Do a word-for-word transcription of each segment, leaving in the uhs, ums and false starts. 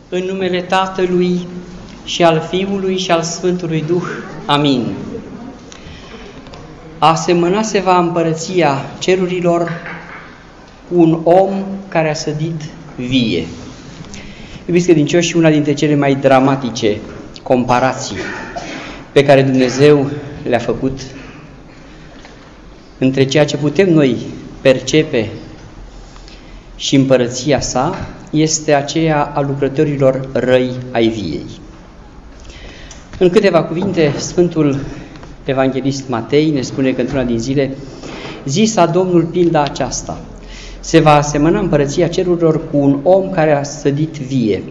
În numele Tatălui și al Fiului și al Sfântului Duh. Amin. Asemăna se va împărăția cerurilor cu un om care a sădit vie. Iubiți credincioși, una dintre cele mai dramatice comparații pe care Dumnezeu le-a făcut între ceea ce putem noi percepe și împărăția sa este aceea a lucrătorilor răi ai viei. În câteva cuvinte, Sfântul Evanghelist Matei ne spune că într-una din zile zisa Domnul pilda aceasta: se va asemăna împărăția cerurilor cu un om care a sădit vie.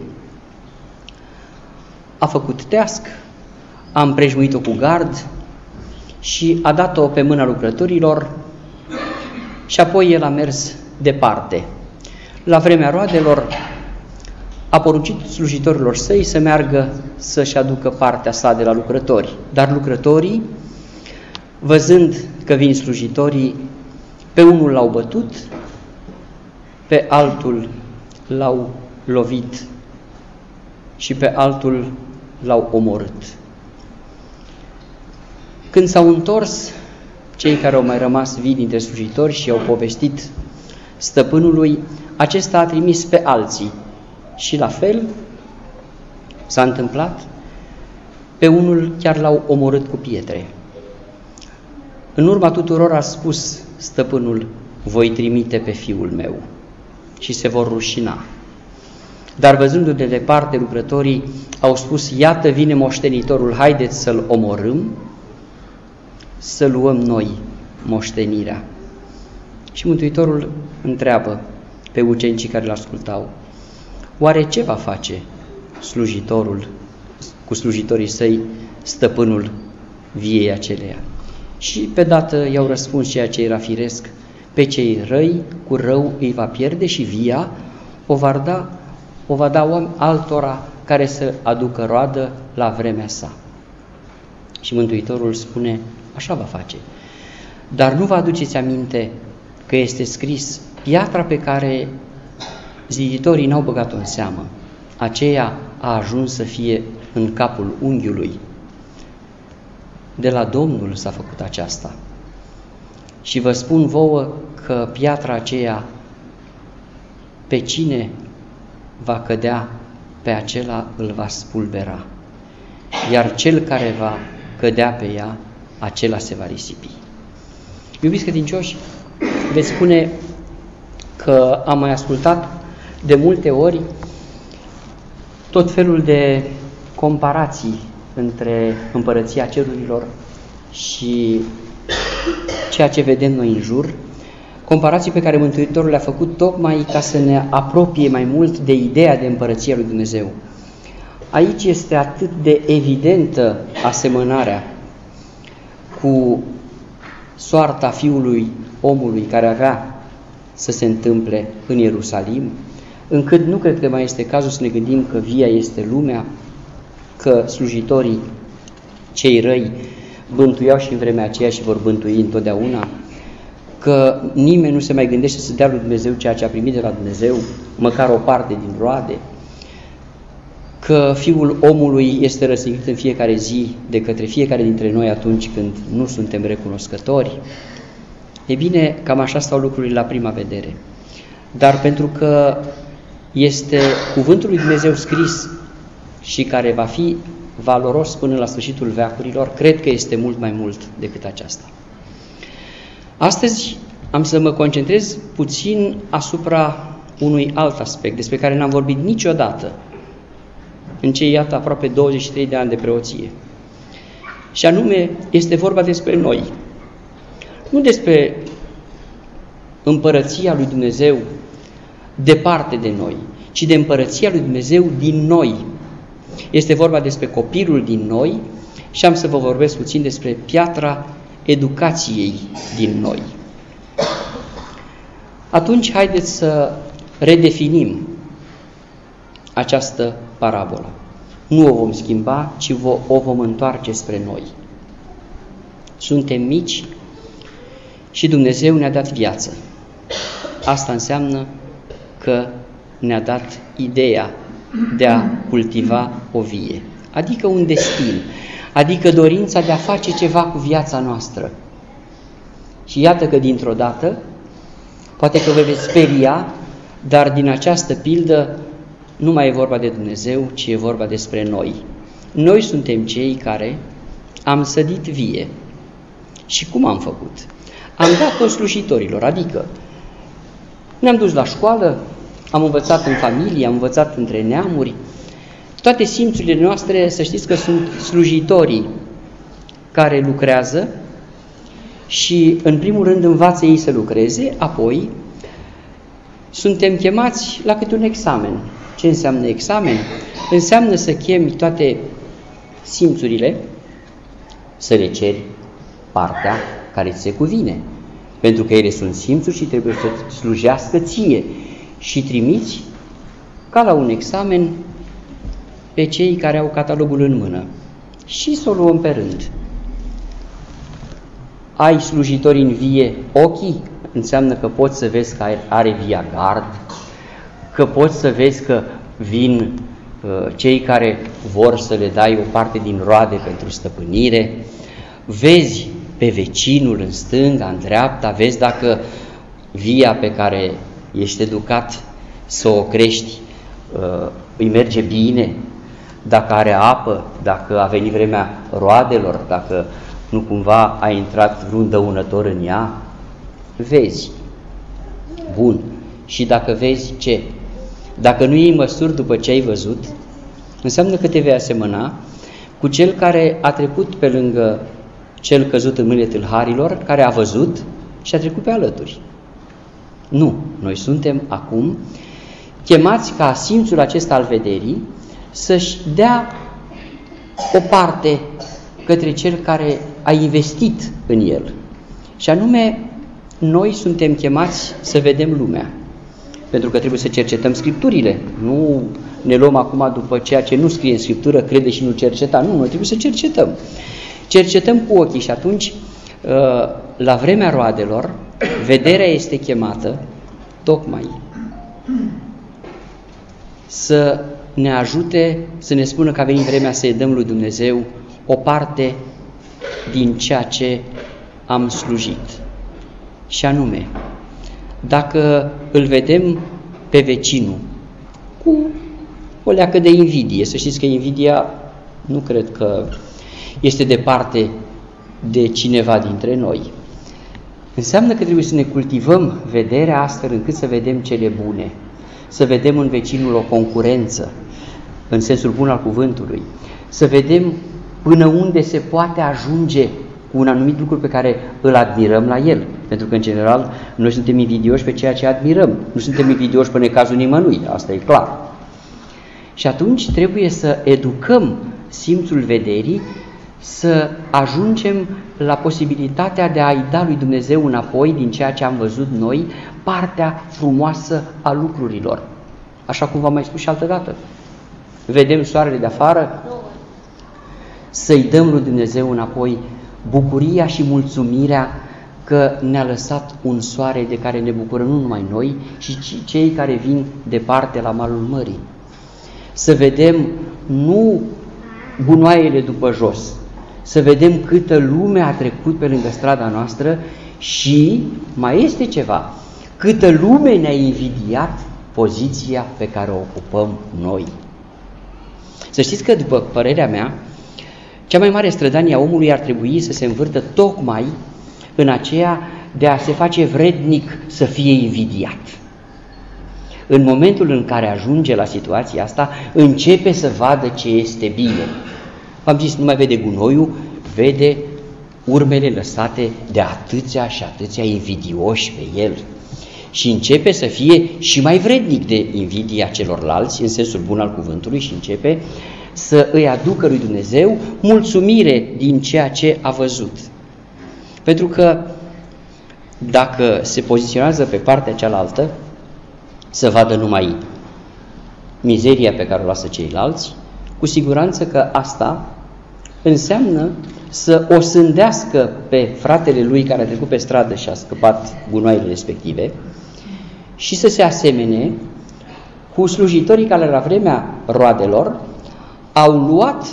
A făcut teasc, a împrejmuit-o cu gard și a dat-o pe mâna lucrătorilor și apoi el a mers departe. La vremea roadelor a poruncit slujitorilor săi să meargă să-și aducă partea sa de la lucrători. Dar lucrătorii, văzând că vin slujitorii, pe unul l-au bătut, pe altul l-au lovit și pe altul l-au omorât. Când s-au întors cei care au mai rămas vii dintre slujitori și au povestit stăpânului, acesta a trimis pe alții și la fel s-a întâmplat, pe unul chiar l-au omorât cu pietre. În urma tuturor a spus stăpânul: voi trimite pe fiul meu și se vor rușina. Dar văzându-l de departe, lucrătorii au spus: iată vine moștenitorul, haideți să-l omorâm, să luăm noi moștenirea. Și Mântuitorul întreabă pe ucenicii care l-ascultau: oare ce va face slujitorul cu slujitorii săi, stăpânul viei aceleia? Și pe dată i-au răspuns ceea ce era firesc: pe cei răi cu rău îi va pierde și via o va da, o va da altora care să aducă roadă la vremea sa. Și Mântuitorul spune: așa va face. Dar nu vă aduceți aminte că este scris: piatra pe care ziditorii n-au băgat-o în seamă, aceea a ajuns să fie în capul unghiului. De la Domnul s-a făcut aceasta. Și vă spun vouă că piatra aceea, pe cine va cădea, pe acela îl va spulbera, iar cel care va cădea pe ea, acela se va risipi. Iubiți credincioși, veți spune că am mai ascultat de multe ori tot felul de comparații între împărăția cerurilor și ceea ce vedem noi în jur, comparații pe care Mântuitorul le-a făcut tocmai ca să ne apropie mai mult de ideea de împărăția lui Dumnezeu. Aici este atât de evidentă asemănarea cu soarta fiului omului care avea să se întâmple în Ierusalim, încât nu cred că mai este cazul să ne gândim că via este lumea, că slujitorii cei răi bântuiau și în vremea aceea și vor bântui întotdeauna, că nimeni nu se mai gândește să dea lui Dumnezeu ceea ce a primit de la Dumnezeu, măcar o parte din roade, că Fiul omului este răstignit în fiecare zi de către fiecare dintre noi atunci când nu suntem recunoscători. E bine, cam așa stau lucrurile la prima vedere. Dar pentru că este cuvântul lui Dumnezeu scris și care va fi valoros până la sfârșitul veacurilor, cred că este mult mai mult decât aceasta. Astăzi am să mă concentrez puțin asupra unui alt aspect despre care n-am vorbit niciodată în cei, iată, aproape douăzeci și trei de ani de preoție. Și anume, este vorba despre noi. Nu despre împărăția lui Dumnezeu departe de noi, ci de împărăția lui Dumnezeu din noi. Este vorba despre copilul din noi și am să vă vorbesc puțin despre piatra educației din noi. Atunci, haideți să redefinim această parabolă. Nu o vom schimba, ci o vom întoarce spre noi. Suntem mici și Dumnezeu ne-a dat viață. Asta înseamnă că ne-a dat ideea de a cultiva o vie, adică un destin, adică dorința de a face ceva cu viața noastră. Și iată că dintr-o dată, poate că vă veți speria, dar din această pildă nu mai e vorba de Dumnezeu, ci e vorba despre noi. Noi suntem cei care am sădit vie. Și cum am făcut? Am dat-o slujitorilor, adică ne-am dus la școală, am învățat în familie, am învățat între neamuri. Toate simțurile noastre, să știți că sunt slujitorii care lucrează și în primul rând învață ei să lucreze, apoi suntem chemați la câte un examen. Ce înseamnă examen? Înseamnă să chemi toate simțurile, să le ceri partea care ți se cuvine, pentru că ele sunt simțuri și trebuie să slujească ție și trimiți ca la un examen pe cei care au catalogul în mână și să o luăm pe rând. Ai slujitori în vie ochii, înseamnă că poți să vezi că are via gard, că poți să vezi că vin uh, cei care vor să le dai o parte din roade pentru stăpânire, vezi pe vecinul în stânga, în dreapta, vezi dacă via pe care ești educat să o crești uh, îi merge bine, dacă are apă, dacă a venit vremea roadelor, dacă nu cumva a intrat vreun dăunător în ea, vezi. Bun. Și dacă vezi ce? Dacă nu iei măsuri după ce ai văzut, înseamnă că te vei asemăna cu cel care a trecut pe lângă cel căzut în mâinile tâlharilor, care a văzut și a trecut pe alături. Nu, noi suntem acum chemați ca simțul acesta al vederii să-și dea o parte către cel care a investit în el. Și anume, noi suntem chemați să vedem lumea. Pentru că trebuie să cercetăm Scripturile. Nu ne luăm acum după ceea ce nu scrie în Scriptură, crede și nu cerceta. Nu, noi trebuie să cercetăm. Cercetăm cu ochii și atunci, la vremea roadelor, vederea este chemată tocmai să ne ajute, să ne spună că a venit vremea să-i dăm lui Dumnezeu o parte din ceea ce am slujit. Și anume, dacă îl vedem pe vecinul cu o leacă de invidie, să știți că invidia nu cred că este departe de cineva dintre noi. Înseamnă că trebuie să ne cultivăm vederea astfel încât să vedem cele bune, să vedem în vecinul o concurență, în sensul bun al cuvântului, să vedem până unde se poate ajunge cu un anumit lucru pe care îl admirăm la el. Pentru că, în general, noi suntem invidioși pe ceea ce admirăm. Nu suntem invidioși pe necazul nimănui, asta e clar. Și atunci trebuie să educăm simțul vederii, să ajungem la posibilitatea de a-i da lui Dumnezeu înapoi din ceea ce am văzut noi, partea frumoasă a lucrurilor. Așa cum v-am mai spus și altă dată. Vedem soarele de afară, să-i dăm lui Dumnezeu înapoi bucuria și mulțumirea că ne-a lăsat un soare de care ne bucurăm nu numai noi, ci cei care vin departe la malul mării. Să vedem nu gunoaiele după jos, să vedem câtă lume a trecut pe lângă strada noastră și mai este ceva, câtă lume ne-a invidiat poziția pe care o ocupăm noi. Să știți că, după părerea mea, cea mai mare strădanie a omului ar trebui să se învârtă tocmai în aceea de a se face vrednic să fie invidiat. În momentul în care ajunge la situația asta, începe să vadă ce este bine. V-am zis, nu mai vede gunoiul, vede urmele lăsate de atâția și atâția invidioși pe el. Și începe să fie și mai vrednic de invidia celorlalți, în sensul bun al cuvântului, și începe să îi aducă lui Dumnezeu mulțumire din ceea ce a văzut. Pentru că dacă se poziționează pe partea cealaltă, să vadă numai mizeria pe care o lasă ceilalți, cu siguranță că asta înseamnă să o sândească pe fratele lui care a trecut pe stradă și a scăpat gunoaiele respective și să se asemene cu slujitorii care la vremea roadelor au luat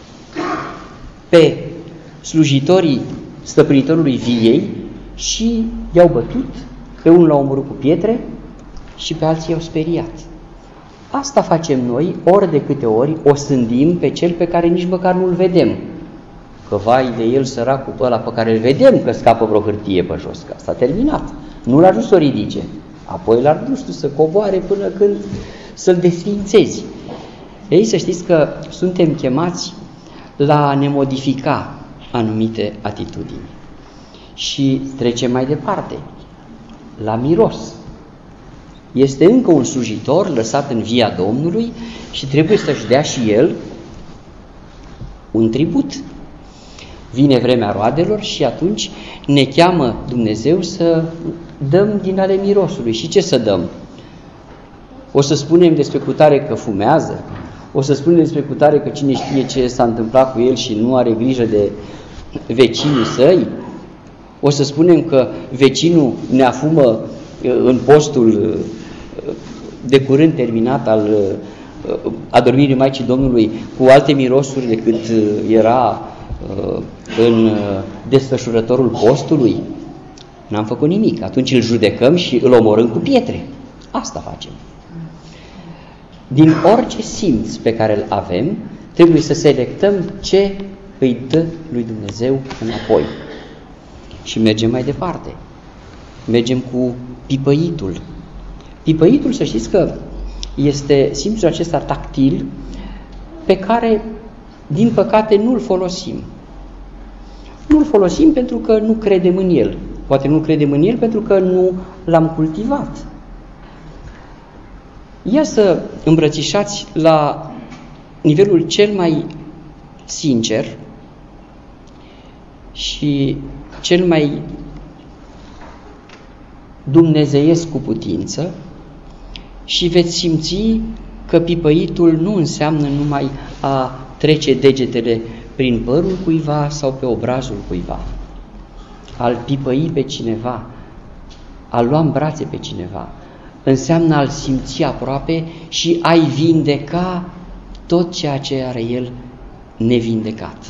pe slujitorii stăpânitorului viei și i-au bătut, pe unul l-au omorât cu pietre și pe alții i-au speriat. Asta facem noi ori de câte ori o sândim pe cel pe care nici măcar nu-l vedem. Că vai de el săracul ăla pe care îl vedem că scapă vreo hârtie pe jos, că s-a terminat. Nu l-a ajuns să o ridice. Apoi l-a dus să coboare până când să-l desfințezi. Ei, să știți că suntem chemați la a ne modifica anumite atitudini. Și trecem mai departe, la miros. Este încă un slujitor lăsat în via Domnului și trebuie să-și dea și el un tribut. Vine vremea roadelor și atunci ne cheamă Dumnezeu să dăm din ale mirosului. Și ce să dăm? O să spunem despre cutare că fumează, o să spunem despre cutare că cine știe ce s-a întâmplat cu el și nu are grijă de vecinii săi, o să spunem că vecinul ne afumă în postul de curând terminat al adormirii Maicii Domnului cu alte mirosuri decât era în desfășurătorul postului. N-am făcut nimic. Atunci îl judecăm și îl omorâm cu pietre. Asta facem. Din orice simț pe care îl avem, trebuie să selectăm ce îi dă lui Dumnezeu înapoi. Și mergem mai departe. Mergem cu pipăitul. Pipăitul, să știți că este simțul acesta tactil pe care, din păcate, nu-l folosim. Nu-l folosim pentru că nu credem în el. Poate nu credem în el pentru că nu l-am cultivat. Ia să îmbrățișați la nivelul cel mai sincer și cel mai dumnezeiesc cu putință și veți simți că pipăitul nu înseamnă numai a trece degetele prin părul cuiva sau pe obrazul cuiva. A-l pipăi pe cineva, a lua în brațe pe cineva, înseamnă a-l simți aproape și a-i vindeca tot ceea ce are el nevindecat.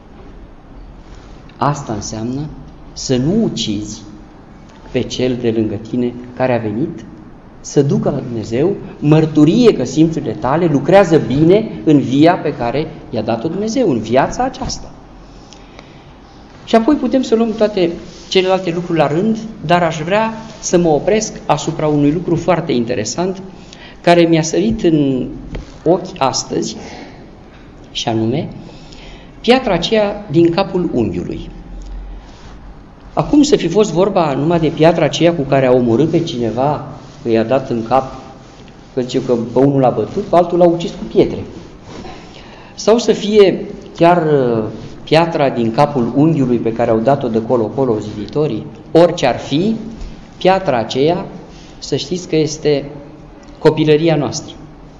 Asta înseamnă să nu ucizi pe cel de lângă tine care a venit să ducă la Dumnezeu mărturie că simțurile tale lucrează bine în via pe care i-a dat-o Dumnezeu, în viața aceasta. Și apoi putem să luăm toate celelalte lucruri la rând, dar aș vrea să mă opresc asupra unui lucru foarte interesant care mi-a sărit în ochi astăzi, și anume piatra aceea din capul unghiului. Acum să fi fost vorba numai de piatra aceea cu care a omorât pe cineva, că i-a dat în cap, că zice că pe unul l-a bătut, pe altul l-a ucis cu pietre. Sau să fie chiar piatra din capul unghiului pe care au dat-o de colo-colo ziditorii, orice ar fi, piatra aceea, să știți că este copilăria noastră.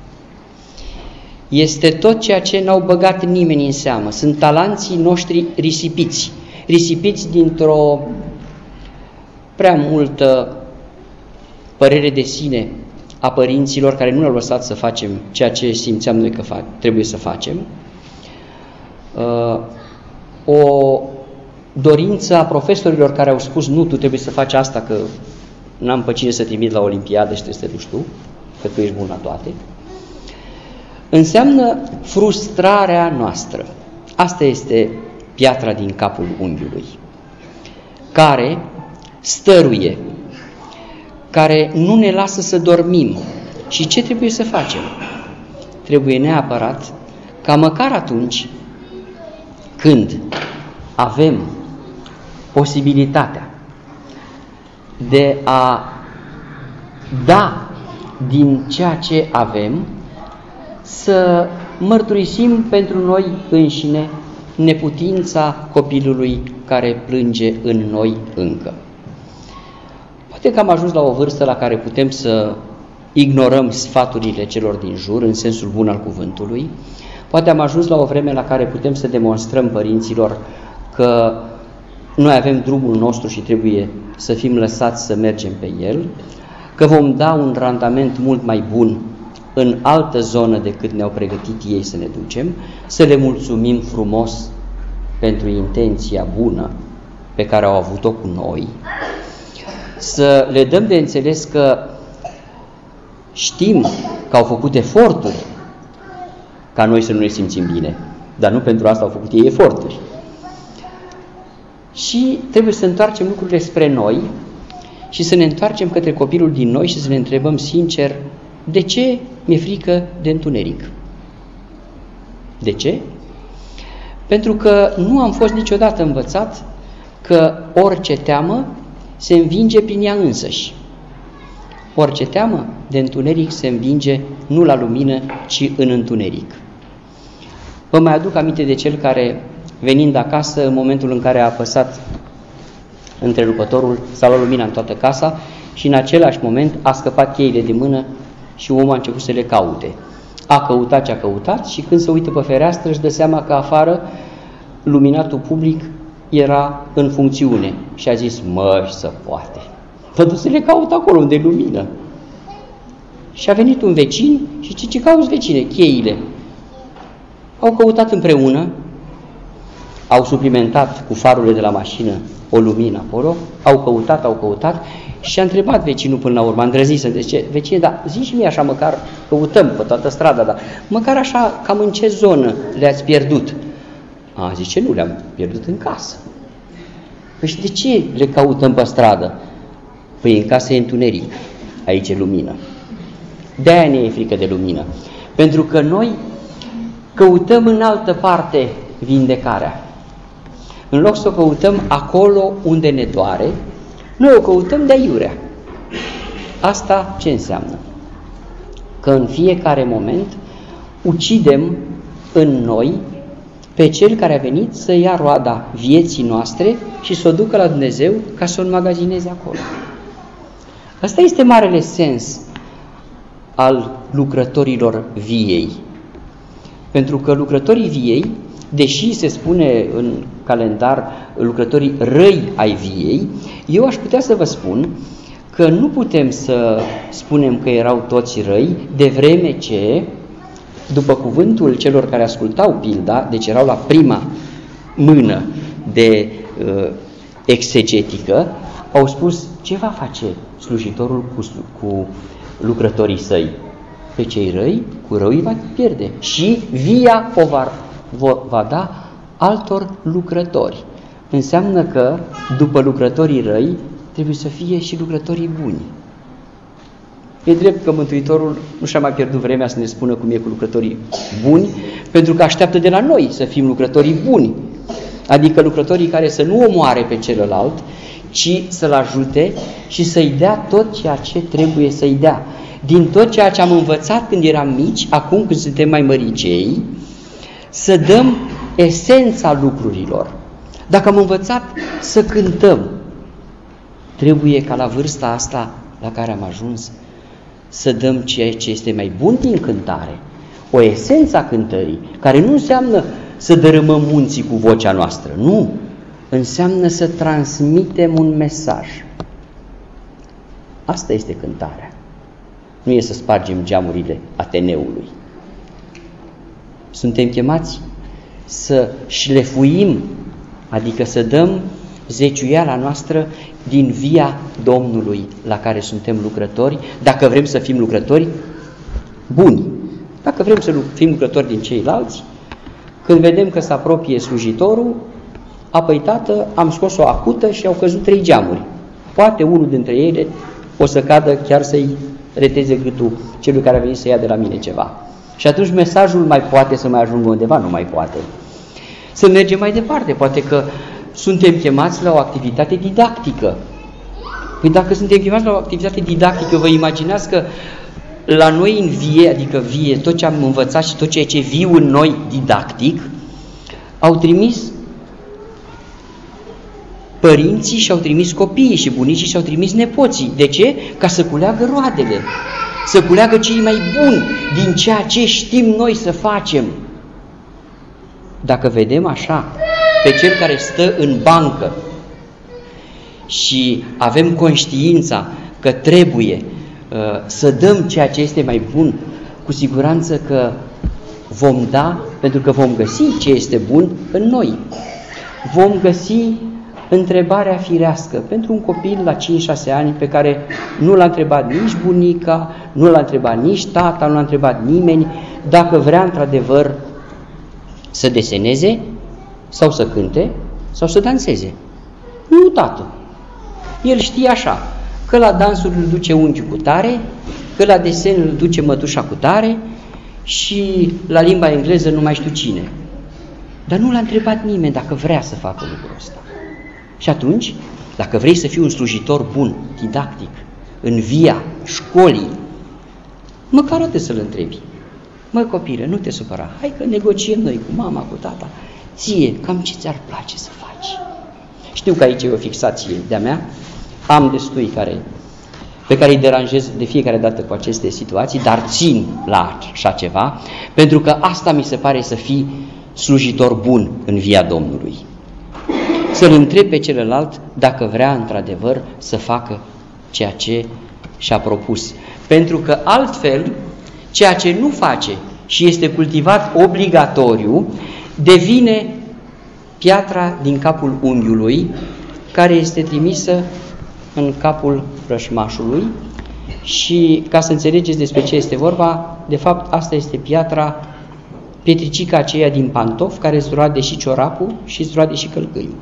Este tot ceea ce n-au băgat nimeni în seamă. Sunt talanții noștri risipiți. Risipiți dintr-o prea multă părere de sine a părinților care nu ne-au lăsat să facem ceea ce simțeam noi că fac, trebuie să facem. Uh, o dorință a profesorilor care au spus nu, tu trebuie să faci asta că n-am pe cine să trimit la Olimpiadă și trebuie să te duci tu, că tu ești bun la toate. Înseamnă frustrarea noastră. Asta este piatra din capul unghiului, care stăruie, care nu ne lasă să dormim. Și ce trebuie să facem? Trebuie neapărat ca măcar atunci când avem posibilitatea de a da din ceea ce avem, să mărturisim pentru noi înșine neputința copilului care plânge în noi încă. Poate că am ajuns la o vârstă la care putem să ignorăm sfaturile celor din jur, în sensul bun al cuvântului. Poate am ajuns la o vreme la care putem să demonstrăm părinților că noi avem drumul nostru și trebuie să fim lăsați să mergem pe el, că vom da un randament mult mai bun în altă zonă decât ne-au pregătit ei să ne ducem, să le mulțumim frumos pentru intenția bună pe care au avut-o cu noi, să le dăm de înțeles că știm că au făcut eforturi ca noi să nu ne simțim bine, dar nu pentru asta au făcut ei eforturi. Și trebuie să întoarcem lucrurile spre noi și să ne întoarcem către copilul din noi și să ne întrebăm sincer, de ce mi-e frică de întuneric? De ce? Pentru că nu am fost niciodată învățat că orice teamă se învinge prin ea însăși. Orice teamă de întuneric se învinge nu la lumină, ci în întuneric. Vă mai aduc aminte de cel care, venind acasă, în momentul în care a apăsat întrerupătorul, s-a luat lumina în toată casa și în același moment a scăpat cheile de mână și omul a început să le caute. A căutat ce a căutat și când se uită pe fereastră își dă seama că afară luminatul public era în funcțiune și a zis, mă, să poate. Vă duc să le caut acolo unde e lumină. Și a venit un vecin și ce, ce cauți vecine? Cheile. Au căutat împreună, au suplimentat cu farurile de la mașină o lumină acolo, au căutat, au căutat și a întrebat vecinul până la urmă, a îndrăzit să zice, vecine, dar zici și mie așa, măcar căutăm pe toată strada, dar măcar așa, cam în ce zonă le-ați pierdut? A, zice, nu, le-am pierdut în casă. Păi și de ce le căutăm pe stradă? Păi în casă e întuneric, aici e lumină. De-aia ne e frică de lumină. Pentru că noi căutăm în altă parte vindecarea. În loc să o căutăm acolo unde ne doare, noi o căutăm de aiurea. Asta ce înseamnă? Că în fiecare moment ucidem în noi pe cel care a venit să ia roada vieții noastre și să o ducă la Dumnezeu ca să o înmagazineze acolo. Asta este marele sens al lucrătorilor viei. Pentru că lucrătorii viei, deși se spune în calendar lucrătorii răi ai viei, eu aș putea să vă spun că nu putem să spunem că erau toți răi, de vreme ce, după cuvântul celor care ascultau pilda, deci erau la prima mână de uh, exegetică, au spus, ce va face slujitorul cu, cu lucrătorii săi? Pe cei răi, cu rău îi va pierde și via o va, vor, va da altor lucrători. Înseamnă că după lucrătorii răi trebuie să fie și lucrătorii buni. E drept că Mântuitorul nu și-a mai pierdut vremea să ne spună cum e cu lucrătorii buni, pentru că așteaptă de la noi să fim lucrătorii buni, adică lucrătorii care să nu omoare pe celălalt, ci să-l ajute și să-i dea tot ceea ce trebuie să-i dea. Din tot ceea ce am învățat când eram mici, acum când suntem mai măricei, să dăm esența lucrurilor. Dacă am învățat să cântăm, trebuie ca la vârsta asta la care am ajuns să dăm ceea ce este mai bun din cântare, o esență a cântării, care nu înseamnă să dărâmăm munții cu vocea noastră, nu, înseamnă să transmitem un mesaj. Asta este cântarea. Nu e să spargem geamurile Ateneului. Suntem chemați să șlefuim, adică să dăm zeciuiala noastră din via Domnului la care suntem lucrători, dacă vrem să fim lucrători buni. Dacă vrem să fim lucrători din ceilalți, când vedem că se apropie slujitorul, apoi tată, am scos o acută și au căzut trei geamuri. Poate unul dintre ele o să cadă chiar să-i reteze gâtul celui care a venit să ia de la mine ceva. Și atunci mesajul mai poate să mai ajungă undeva? Nu mai poate. Să mergem mai departe. Poate că suntem chemați la o activitate didactică. Păi dacă suntem chemați la o activitate didactică, vă imaginați că la noi în vie, adică vie, tot ce am învățat și tot ceea ce viu în noi didactic, au trimis părinții și au trimis copiii și bunicii și au trimis nepoții. De ce? Ca să culeagă roadele, să culeagă cei mai buni din ceea ce știm noi să facem. Dacă vedem așa pe cel care stă în bancă și avem conștiința că trebuie uh, să dăm ceea ce este mai bun cu siguranță că vom da, pentru că vom găsi ce este bun în noi. Vom găsi întrebarea firească pentru un copil la cinci șase ani pe care nu l-a întrebat nici bunica, nu l-a întrebat nici tata, nu l-a întrebat nimeni dacă vrea într-adevăr să deseneze sau să cânte sau să danseze. Nu, tată. El știe așa, că la dansul îl duce unchiul cu tare, că la desen îl duce mătușa cu tare și la limba engleză nu mai știu cine. Dar nu l-a întrebat nimeni dacă vrea să facă lucrul ăsta. Și atunci, dacă vrei să fii un slujitor bun, didactic, în via școlii, măcar atât să-l întrebi. Mă, copile, nu te supăra, hai că negociem noi cu mama, cu tata. Ție, cam ce ți-ar place să faci? Știu că aici e o fixație de-a mea, am destui care, pe care îi deranjez de fiecare dată cu aceste situații, dar țin la așa ceva, pentru că asta mi se pare să fii slujitor bun în via Domnului. Să-l întrebi pe celălalt dacă vrea într-adevăr să facă ceea ce și-a propus. Pentru că altfel, ceea ce nu face și este cultivat obligatoriu, devine piatra din capul unghiului, care este trimisă în capul rășmașului și, ca să înțelegeți despre ce este vorba, de fapt asta este piatra, pietricica aceea din pantof, care îți roade și ciorapul și îți roade și călcâiul.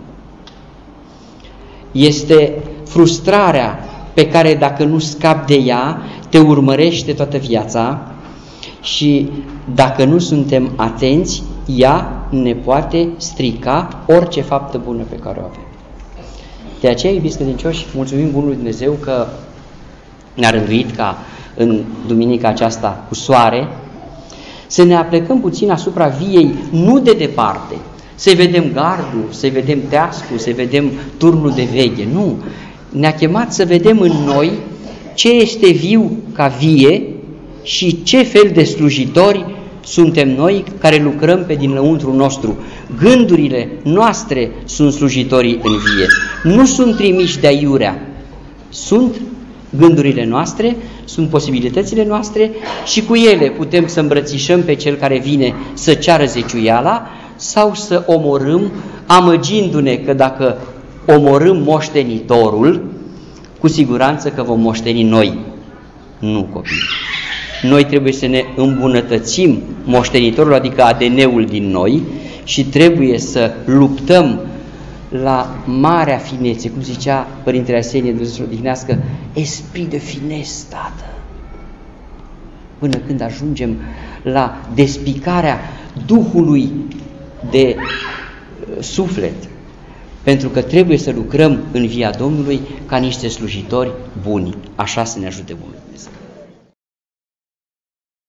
Este frustrarea pe care, dacă nu scapi de ea, te urmărește toată viața și dacă nu suntem atenți, ea ne poate strica orice faptă bună pe care o avem. De aceea, iubiți credincioși, mulțumim Bunului Dumnezeu că ne-a rânduit ca în duminica aceasta cu soare să ne aplecăm puțin asupra viei, nu de departe, să-i vedem gardul, să-i vedem teascul, să-i vedem turnul de veghe. Nu! Ne-a chemat să vedem în noi ce este viu ca vie și ce fel de slujitori suntem noi care lucrăm pe dinăuntru nostru. Gândurile noastre sunt slujitorii în vie. Nu sunt trimiși de aiurea. Sunt gândurile noastre, sunt posibilitățile noastre și cu ele putem să îmbrățișăm pe cel care vine să ceară zeciuiala sau să omorâm, amăgindu-ne că dacă omorâm moștenitorul, cu siguranță că vom moșteni noi, nu copii. Noi trebuie să ne îmbunătățim moștenitorul, adică A D N-ul din noi, și trebuie să luptăm la marea finețe, cum zicea Părintele Arsenie, Dumnezeu să-l odihnească, esprit de finesse, tată. Până când ajungem la despicarea Duhului de suflet, pentru că trebuie să lucrăm în via Domnului ca niște slujitori buni. Așa să ne ajute Bunul Dumnezeu.